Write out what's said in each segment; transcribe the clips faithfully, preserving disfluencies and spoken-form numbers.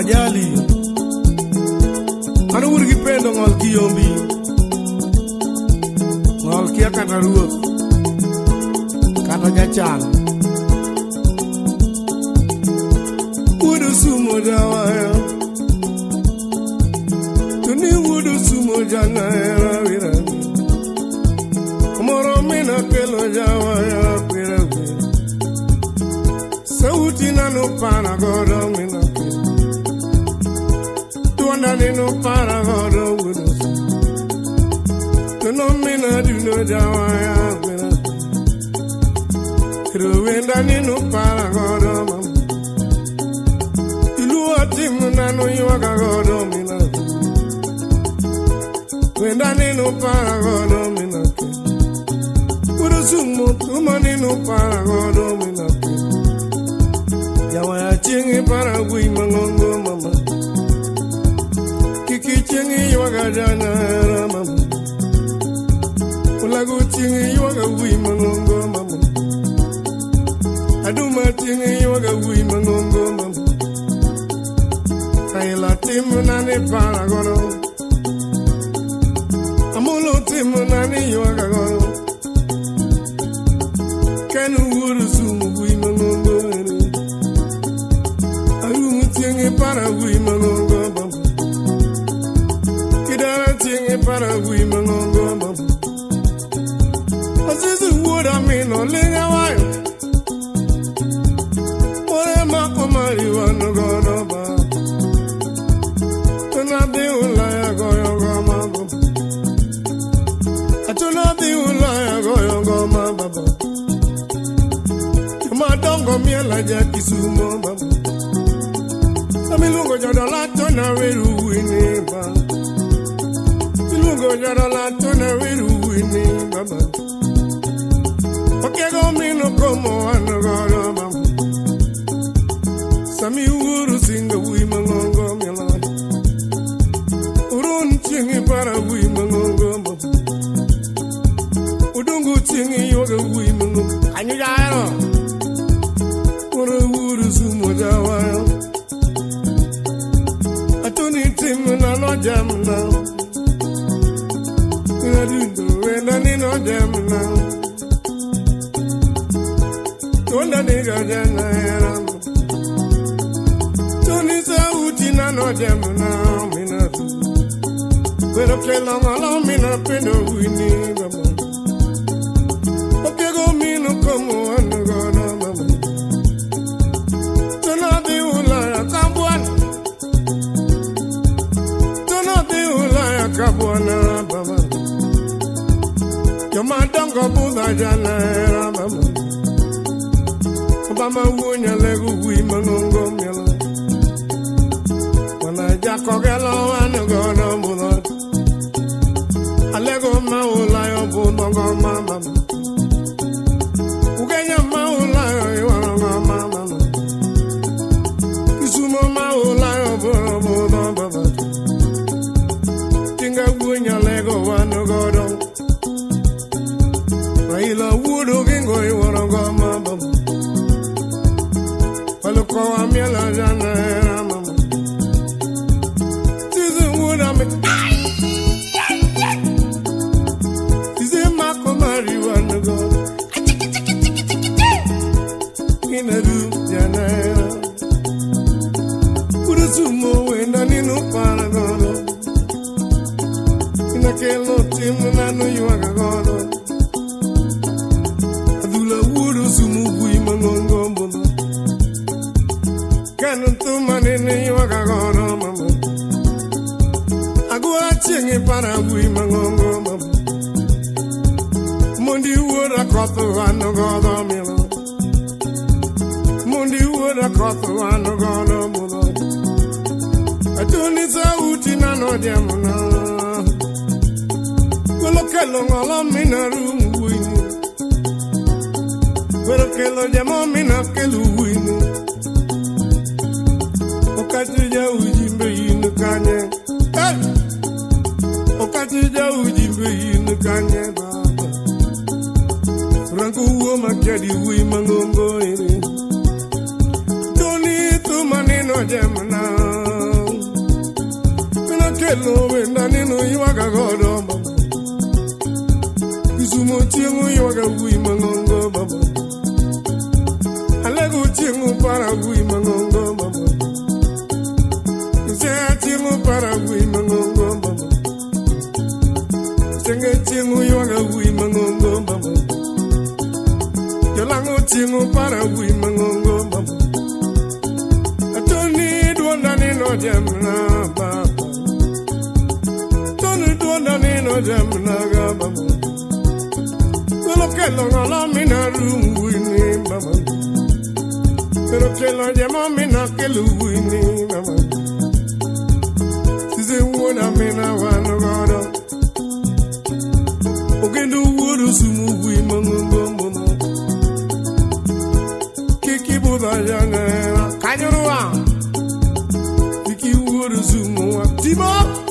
ajali anu urgi pendo ngol kiyombi ngol kia kata ruoth kata jachan wudu sumo jawaya tuni wudu sumo jana era vira moro mina kelo jawaya pira sauti nanu pana godo mina tuanda ninu pana godo wudu tuno mina duno jawaya pira ruwenda ninu pana godo mama iluwa timu nanu yuwaka godo mina wenda ninu pana godo mina wudu sumo tuma ninu pana godo mina Yawa ya chingi para gui mangongo mama Kiki chingi yawaga jana era mama Ulagu chingi yawaga gui mangongo mama Aduma chingi yawaga gui mangongo mama Kaila timu nani para gono Amulo timu nani yawaga gono Kenu uru sumu gui mangongo Tingi para gui mangongo bamba Kidara tingi para gui mangongo bamba Azizi wuda mino linga wayo Ore mako mari wano gono ba Tuna di ulaya goyo goma bamba Atuna di ulaya goyo goma bamba Yuma dongo miela jaki sumo bamba Milungo jodola tona weru wini ba Milungo jodola tona weru wini baba Okego mino como ano godo baba Sami uru singa wi mangongo milan Urun chingi para wi mangongo baba Udungu chingi yoga wi mangongo Anyu jaero Uru uru sumo jawayo Timna no jamna Nadundo wenda ni no jamna Tonda niga jana era Toni sa uti na no jamna mina Pero que la mala mina pendo wini baba Okego mino como anu gona baba Tona di ulaya kambuana Kabuana baba Yoma dongo buda jana era baba Obama wunya legu wi mangongo miela Wana jako gelo anu gono buda Alego maula yo buda ngoma baba Ugenya maula yo iwana ngoma baba Kisumo maula yo buda buda baba Gunya lego wano godo Raila wudu gingo iwara goma baba Paluko amiela jana era mama Tizi wuda me Tizi mako mari wano godo Inaru jana era Kudu sumo wenda ninu para godo Nakelo timu nanu yuwaga gono Adula wudu sumu gui mangongo mbono Kanu tumanene yuwaga gono mama Agua chingi para gui mangongo mama Mundi wuda koto wano gono milo Mundi wuda koto wano gono mbono Atuni sa uti nano diamuna Quello che lo ngolo mina runguini Quello che lo diamo mina che luini Okati ja ujimbe inu kanye Hey! Okati ja ujimbe inu kanye baba Ranku uo makiadi ui mangongo iri Doni tu manino jemna kelo wenda nino iwaga godo mama. Kisumo tiengu iwaga wui mangongo mama. Alego tiengu para wui mangongo mama. Kise tiengu para wui mangongo mama. Senge tiengu iwaga wui mangongo mama. Yolango tiengu para wui mangongo mama. Atoni duonda nino jamna baba. Toni duonda nino jamna baba. Pero que lo ngala mina ruini mama. Pero que lo llamo mina que luini mama. Si se wona mina wano godo. Oke do wodo sumu wi mango mono. Kiki boda yana kanyurwa. Kiki wodo sumu atimo.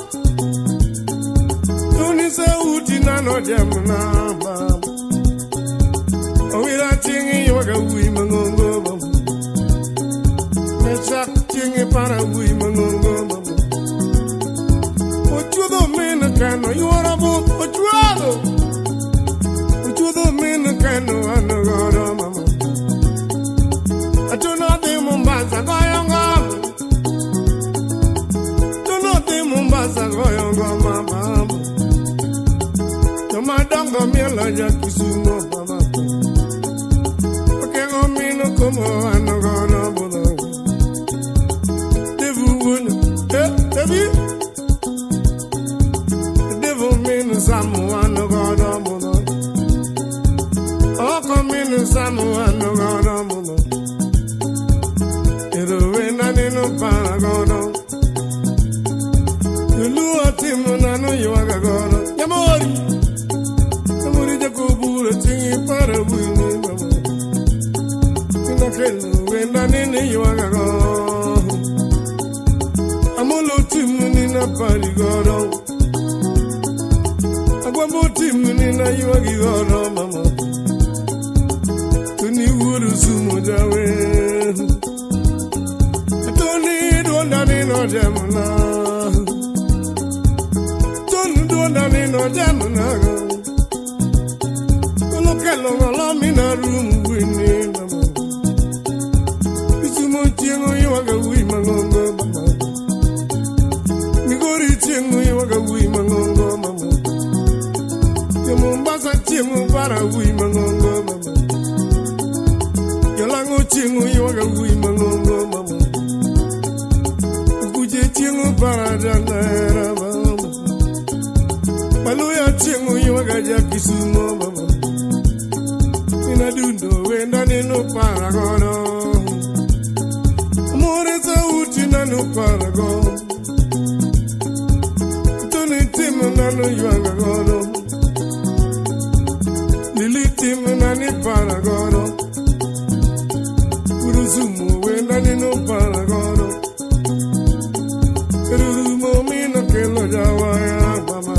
Toni se uti nano jamna baba. Owira tingi yoga wi mangongo mama. Mecha tingi para wi mangongo mama. Ochudo mena kano yora bo ochudo. Ochudo mena kano anagora mama. Atuna de Mombasa goyongo. Atuna de Mombasa goyongo mama. Toma dongo miela ya kisumo mama. Como anogona boda. Devu wuna, eh, devi. Devu minu samu anogona boda. Oko minu samu anogona boda. Ero wena nino paragoda. Yulu atimu nano yuaga goda. Yamori, yamori jakubura tingi para wini mama. Wenda nini yuaga go. Amolo timu nina pari godo. Agwabo timu nina yuagi godo mama. Tuni wuru sumo jawe. Tuni duonda nino jamuna. Tuni duonda nino jamuna go. Olo kelo ngala mina rumu wini mama. Tiengu iwaga wi mangongo mama. Migori tiengu iwaga wi mangongo mama. Yo Mombasa tiengu para wi mangongo mama. Yolango tiengu iwaga wi mangongo mama. Kuje tiengu para jandera mama. Maluya tiengu iwaga jakisumo mama. Ina dundo wenda nino para godo. Nano parago. Toni timu nano yuanga godo. Lili timu nani paragodo. Uruzumu wenda nino paragodo. Uruzumu mina kelo jawaya mama.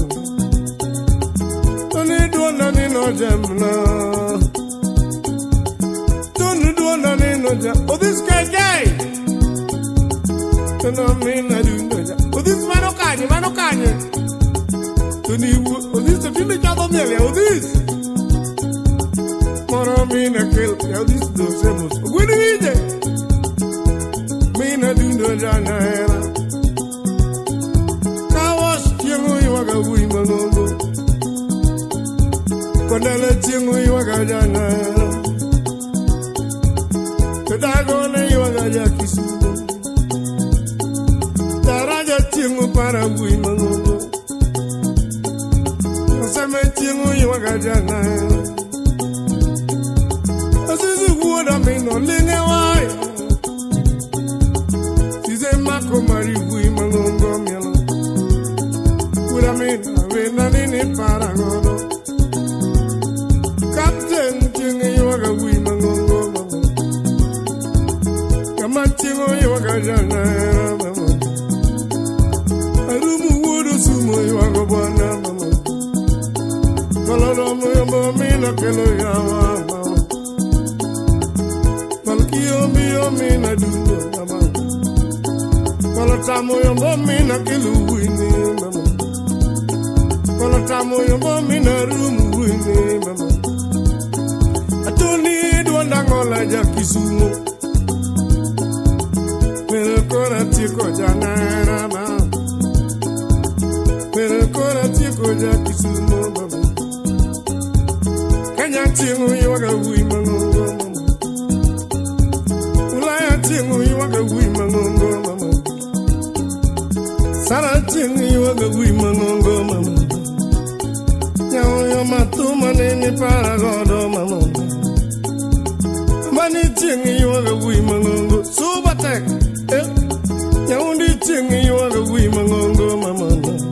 Toni duonda nino jamna. Toni duonda nino jamna. Oh, this guy gay. No mina dunja. O this mano kanye, mano kanye. Tuni o this the film chado mele, o this. Moro mina kel, o this do semos. Gwini wije. Mina dunja na era. Kawas tiengu iwaga wi manongo. Kondala tiengu iwaga jana era. Kedago na iwaga jakisu. Tiengu para wi mangongo. Osame tiengu iwaga jana. Asizi wuoda mino linge wai. Size mako mari wi mangongo mielo. Wuoda mino wena nini para godo. Captain tiengu iwaga wi mangongo mama. Kama tiengu iwaga jana mama. Sumo yuago bwana mama. Kaloro mo mina kelo yawa mama. Malkiyo miyo mina dundo mama. Kola tamu yombo mina kilu wini mama. Kola tamu yombo mina rumu wini mama. Atuni duanda ngola jakisumo. Pero kora tiko janara ma. Pero kora tiko jakisumo mama. Kanya tingu yoga wi mangongo mama. Ulaya tingu yoga wi mangongo mama. Sara tingu yoga wi mangongo mama. Nyao yo matuma nini para godo mama. Mani tingu yoga wi mangongo. Subatek eh. Nyao di tingu yoga wi mangongo mama.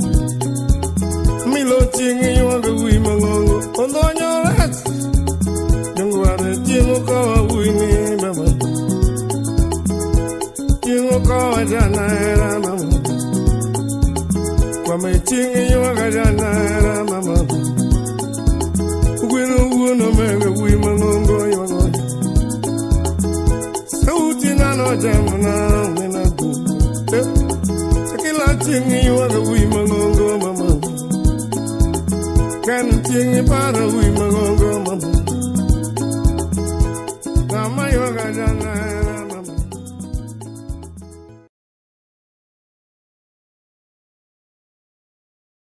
Milo tingu yoga wi mangongo. Ondo nyoret. Jungware tingu kawa wini mama. Tingu kawa jana era mama. Kwa me tingu yoga jana era mama. Ugwino uno mega wi mangongo yoga. Sauti nano jamuna mina gu. Sakila tingu yoga wi mangongo mama. Can tingu para wi mangongo mama.